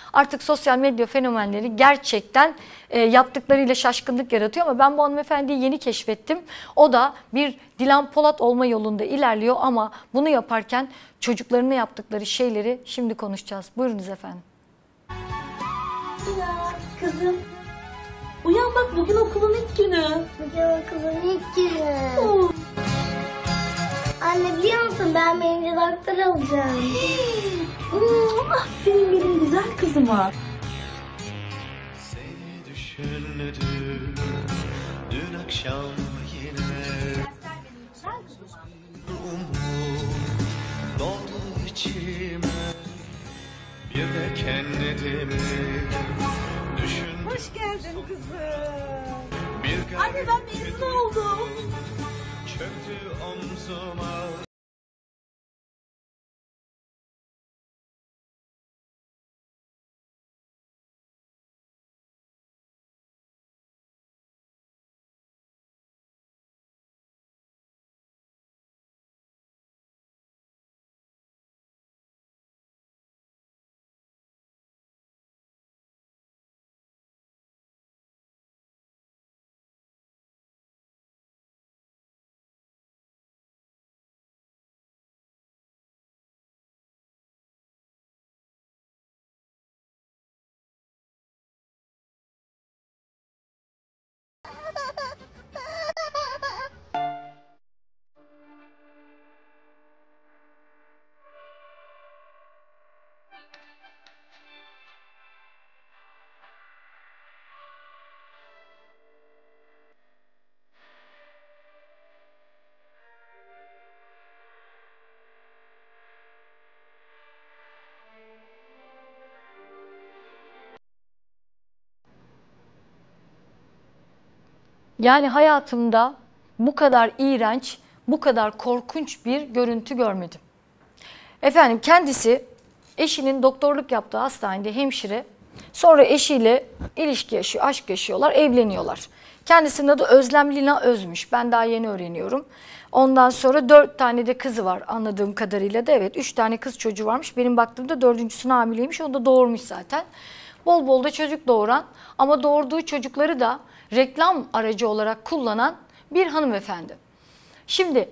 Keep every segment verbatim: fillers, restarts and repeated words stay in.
Artık sosyal medya fenomenleri gerçekten e, yaptıklarıyla şaşkınlık yaratıyor ama ben bu hanımefendiyi yeni keşfettim. O da bir Dilan Polat olma yolunda ilerliyor ama bunu yaparken çocuklarına yaptıkları şeyleri şimdi konuşacağız. Buyurunuz efendim. Ya kızım, uyan bak, bugün okulun ilk günü. Bugün okulun ilk günü. Oh. Anne biliyor musun, ben birinci doktor olacağım. Hmm, aferin benim güzel kızıma. Seni düşündüm dün akşam yine. Umut doldu içime. Bir de kendimi düşün. Hoş geldin kızım. Bir Anne ben mezun oldum. çöktü omzuma. Yani hayatımda bu kadar iğrenç, bu kadar korkunç bir görüntü görmedim. Efendim kendisi eşinin doktorluk yaptığı hastanede hemşire. Sonra eşiyle ilişki yaşıyor, aşk yaşıyorlar, evleniyorlar. Kendisinin adı Özlem Lina Özmüş. Ben daha yeni öğreniyorum. Ondan sonra dört tane de kızı var anladığım kadarıyla da. Evet, üç tane kız çocuğu varmış. Benim baktığımda dördüncüsünü hamileymiş. Onu da doğurmuş zaten. Bol bol da çocuk doğuran ama doğurduğu çocukları da reklam aracı olarak kullanan bir hanımefendi. Şimdi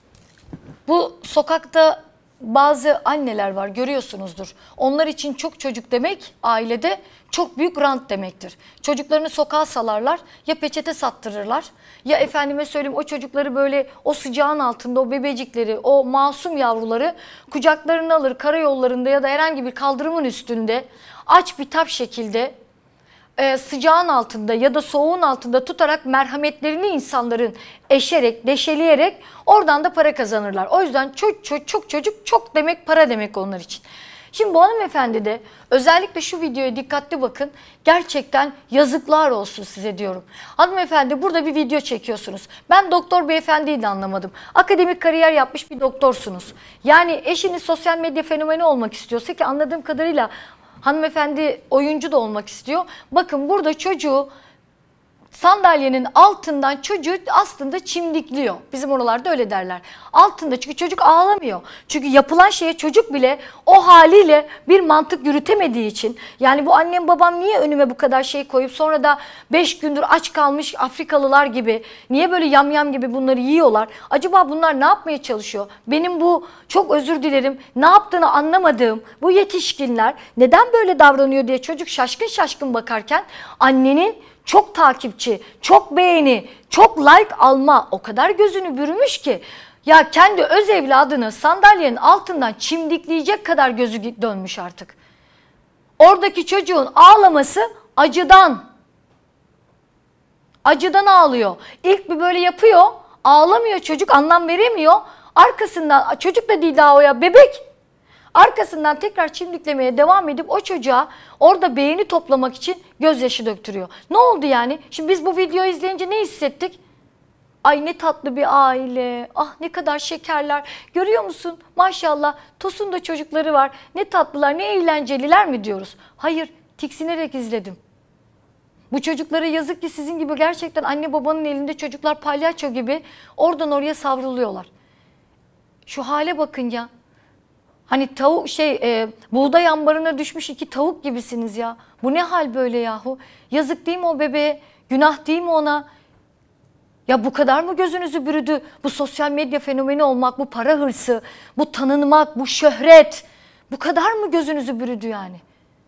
bu sokakta bazı anneler var, görüyorsunuzdur. Onlar için çok çocuk demek ailede çok büyük rant demektir. Çocuklarını sokağa salarlar, ya peçete sattırırlar ya efendime söyleyeyim o çocukları böyle o sıcağın altında o bebecikleri, o masum yavruları kucaklarına alır karayollarında ya da herhangi bir kaldırımın üstünde aç bitap şekilde e, sıcağın altında ya da soğuğun altında tutarak merhametlerini insanların eşerek, deşeleyerek oradan da para kazanırlar. O yüzden çok çok çok çocuk çok demek para demek onlar için. Şimdi bu hanımefendi de özellikle şu videoya dikkatli bakın. Gerçekten yazıklar olsun size diyorum. Hanımefendi burada bir video çekiyorsunuz. Ben doktor beyefendiyi de anlamadım. Akademik kariyer yapmış bir doktorsunuz. Yani eşiniz sosyal medya fenomeni olmak istiyorsa ki anladığım kadarıyla hanımefendi oyuncu da olmak istiyor. Bakın burada çocuğu sandalyenin altından çocuğu aslında çimdikliyor. Bizim oralarda öyle derler. Altında, çünkü çocuk ağlamıyor. Çünkü yapılan şeye çocuk bile o haliyle bir mantık yürütemediği için. Yani bu annem babam niye önüme bu kadar şey koyup sonra da beş gündür aç kalmış Afrikalılar gibi niye böyle yamyam gibi bunları yiyorlar? Acaba bunlar ne yapmaya çalışıyor? Benim bu, çok özür dilerim, ne yaptığını anlamadığım bu yetişkinler neden böyle davranıyor diye çocuk şaşkın şaşkın bakarken annenin çok takipçi, çok beğeni, çok like alma o kadar gözünü bürümüş ki ya kendi öz evladını sandalyenin altından çimdikleyecek kadar gözü dönmüş artık. Oradaki çocuğun ağlaması acıdan. Acıdan ağlıyor. İlk bir böyle yapıyor, ağlamıyor çocuk, anlam veremiyor. Arkasından çocuk da değil daha o ya, bebek. Arkasından tekrar çimdiklemeye devam edip o çocuğa orada beğeni toplamak için gözyaşı döktürüyor. Ne oldu yani? Şimdi biz bu videoyu izleyince ne hissettik? Ay ne tatlı bir aile. Ah ne kadar şekerler. Görüyor musun? Maşallah Tosun da çocukları var. Ne tatlılar, ne eğlenceliler mi diyoruz? Hayır, tiksinerek izledim. Bu çocuklara yazık ki sizin gibi gerçekten anne babanın elinde çocuklar palyaço gibi oradan oraya savruluyorlar. Şu hale bakın ya. Hani tavuk şey e, buğday ambarına düşmüş iki tavuk gibisiniz ya. Bu ne hal böyle yahu? Yazık değil mi o bebeğe? Günah değil mi ona? Ya bu kadar mı gözünüzü bürüdü? Bu sosyal medya fenomeni olmak, bu para hırsı, bu tanınmak, bu şöhret. Bu kadar mı gözünüzü bürüdü yani?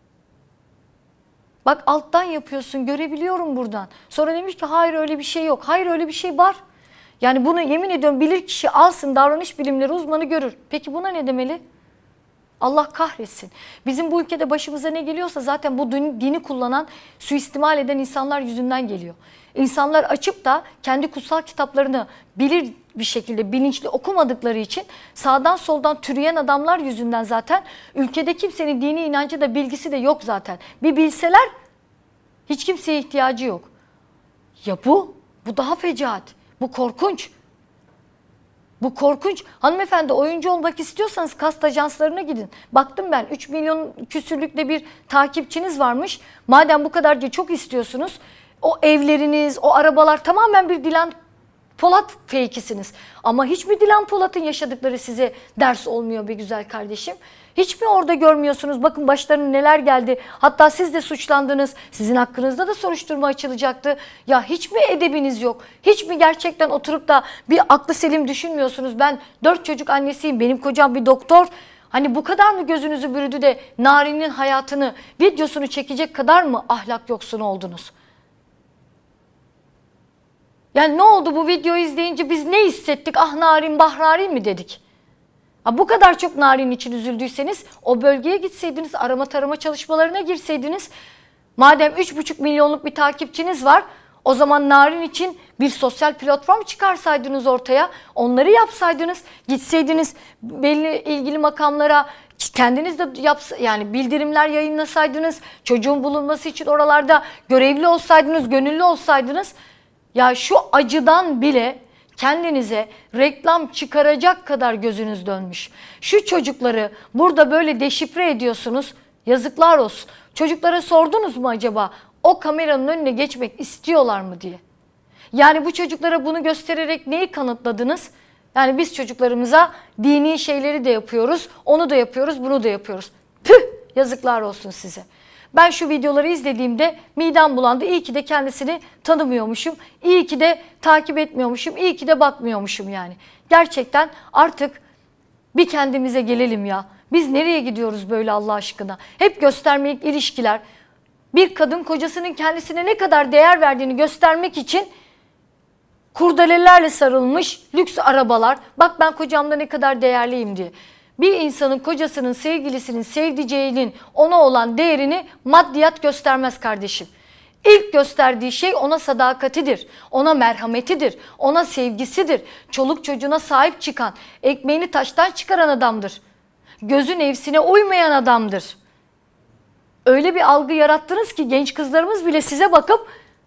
Bak alttan yapıyorsun, görebiliyorum buradan. Sonra demiş ki hayır öyle bir şey yok. Hayır öyle bir şey var. Yani bunu yemin ediyorum bilir kişi alsın, davranış bilimleri uzmanı görür. Peki buna ne demeli? Allah kahretsin. Bizim bu ülkede başımıza ne geliyorsa zaten bu dini kullanan, suistimal eden insanlar yüzünden geliyor. İnsanlar açıp da kendi kutsal kitaplarını bilir bir şekilde bilinçli okumadıkları için sağdan soldan türeyen adamlar yüzünden zaten ülkede kimsenin dini inancı da bilgisi de yok zaten. Bir bilseler hiç kimseye ihtiyacı yok. Ya bu, bu daha fecaat. Bu korkunç. Bu korkunç. Hanımefendi oyuncu olmak istiyorsanız kast ajanslarına gidin. Baktım ben üç milyon küsürlükte bir takipçiniz varmış. Madem bu kadarca çok istiyorsunuz o evleriniz, o arabalar tamamen bir Dilan Polat fake'isiniz. Ama hiç mi Dilan Polat'ın yaşadıkları size ders olmuyor be güzel kardeşim? Hiç mi orada görmüyorsunuz? Bakın başlarına neler geldi. Hatta siz de suçlandınız. Sizin hakkınızda da soruşturma açılacaktı. Ya hiç mi edebiniz yok? Hiç mi gerçekten oturup da bir aklı selim düşünmüyorsunuz? Ben dört çocuk annesiyim. Benim kocam bir doktor. Hani bu kadar mı gözünüzü bürüdü de Narin'in hayatını, videosunu çekecek kadar mı ahlak yoksunu oldunuz? Yani ne oldu bu videoyu izleyince biz ne hissettik? Ah Narin, Bahrarin mi dedik? Ha, bu kadar çok Narin için üzüldüyseniz o bölgeye gitseydiniz, arama tarama çalışmalarına girseydiniz. Madem üç buçuk milyonluk bir takipçiniz var, o zaman Narin için bir sosyal platform çıkarsaydınız ortaya, onları yapsaydınız, gitseydiniz belli ilgili makamlara kendiniz de yapsa, yani bildirimler yayınlasaydınız, çocuğun bulunması için oralarda görevli olsaydınız, gönüllü olsaydınız. Ya şu acıdan bile kendinize reklam çıkaracak kadar gözünüz dönmüş. Şu çocukları burada böyle deşifre ediyorsunuz. Yazıklar olsun. Çocuklara sordunuz mu acaba o kameranın önüne geçmek istiyorlar mı diye? Yani bu çocuklara bunu göstererek neyi kanıtladınız? Yani biz çocuklarımıza dini şeyleri de yapıyoruz, onu da yapıyoruz, bunu da yapıyoruz. Tüh, yazıklar olsun size. Ben şu videoları izlediğimde midem bulandı. İyi ki de kendisini tanımıyormuşum. İyi ki de takip etmiyormuşum. İyi ki de bakmıyormuşum yani. Gerçekten artık bir kendimize gelelim ya. Biz nereye gidiyoruz böyle Allah aşkına? Hep göstermelik ilişkiler. Bir kadın kocasının kendisine ne kadar değer verdiğini göstermek için kurdelelerle sarılmış lüks arabalar. Bak ben kocamda ne kadar değerliyim diye. Bir insanın kocasının, sevgilisinin, sevdiceğinin ona olan değerini maddiyat göstermez kardeşim. İlk gösterdiği şey ona sadakatidir, ona merhametidir, ona sevgisidir. Çoluk çocuğuna sahip çıkan, ekmeğini taştan çıkaran adamdır. Gözü nefsine uymayan adamdır. Öyle bir algı yarattınız ki genç kızlarımız bile size bakıp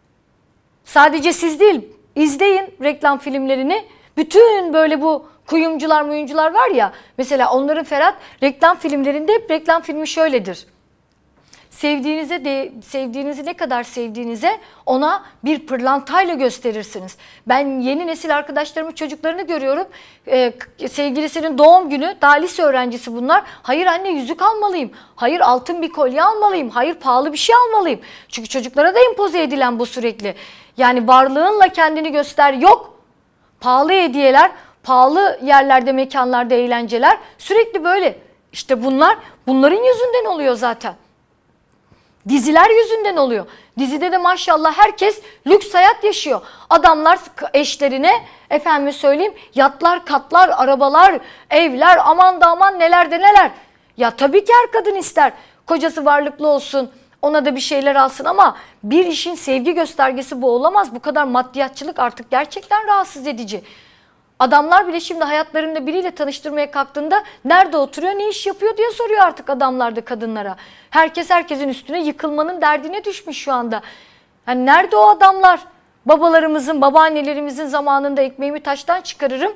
sadece siz değil, izleyin reklam filmlerini. Bütün böyle bu kuyumcular muyumcular var ya, mesela onların Ferhat reklam filmlerinde hep reklam filmi şöyledir. Sevdiğinize de, sevdiğinizi ne kadar sevdiğinize ona bir pırlantayla gösterirsiniz. Ben yeni nesil arkadaşlarımın çocuklarını görüyorum. Ee, sevgilisinin doğum günü, daha lise öğrencisi bunlar. Hayır anne yüzük almalıyım. Hayır altın bir kolye almalıyım. Hayır pahalı bir şey almalıyım. Çünkü çocuklara da empoze edilen bu sürekli. Yani varlığınla kendini göster yok. Pahalı hediyeler, pahalı yerlerde, mekanlarda eğlenceler sürekli böyle. İşte bunlar bunların yüzünden oluyor zaten. Diziler yüzünden oluyor. Dizide de maşallah herkes lüks hayat yaşıyor. Adamlar eşlerine efendime söyleyeyim yatlar, katlar, arabalar, evler, aman da aman neler de neler. Ya tabii ki her kadın ister. Kocası varlıklı olsun, ona da bir şeyler alsın ama bir işin sevgi göstergesi bu olamaz. Bu kadar maddiyatçılık artık gerçekten rahatsız edici. Adamlar bile şimdi hayatlarında biriyle tanıştırmaya kalktığında nerede oturuyor, ne iş yapıyor diye soruyor artık adamlar da kadınlara. Herkes herkesin üstüne yıkılmanın derdine düşmüş şu anda. Yani nerede o adamlar? Babalarımızın, babaannelerimizin zamanında ekmeğimi taştan çıkarırım.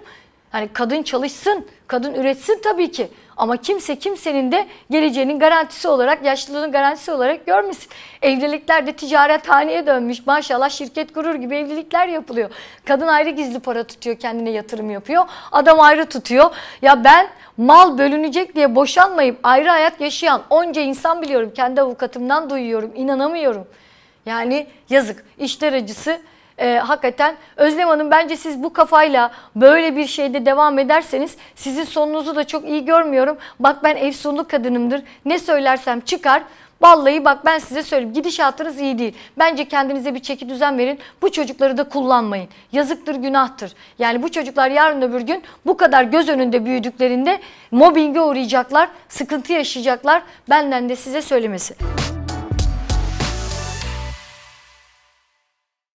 Hani kadın çalışsın, kadın üretsin tabii ki. Ama kimse kimsenin de geleceğinin garantisi olarak, yaşlılığının garantisi olarak görmesin. Evlilikler de ticarethaneye dönmüş. Maşallah şirket kurur gibi evlilikler yapılıyor. Kadın ayrı gizli para tutuyor, kendine yatırım yapıyor. Adam ayrı tutuyor. Ya ben mal bölünecek diye boşanmayıp ayrı hayat yaşayan onca insan biliyorum. Kendi avukatımdan duyuyorum. İnanamıyorum. Yani yazık. İşler acısı. Ee, hakikaten Özlem Hanım, bence siz bu kafayla böyle bir şeyde devam ederseniz sizin sonunuzu da çok iyi görmüyorum. Bak ben efsunlu kadınımdır. Ne söylersem çıkar. Vallahi bak ben size söyleyeyim, gidişatınız iyi değil. Bence kendinize bir çeki düzen verin. Bu çocukları da kullanmayın. Yazıktır, günahtır. Yani bu çocuklar yarın öbür gün bu kadar göz önünde büyüdüklerinde mobbinge uğrayacaklar, sıkıntı yaşayacaklar. Benden de size söylemesi.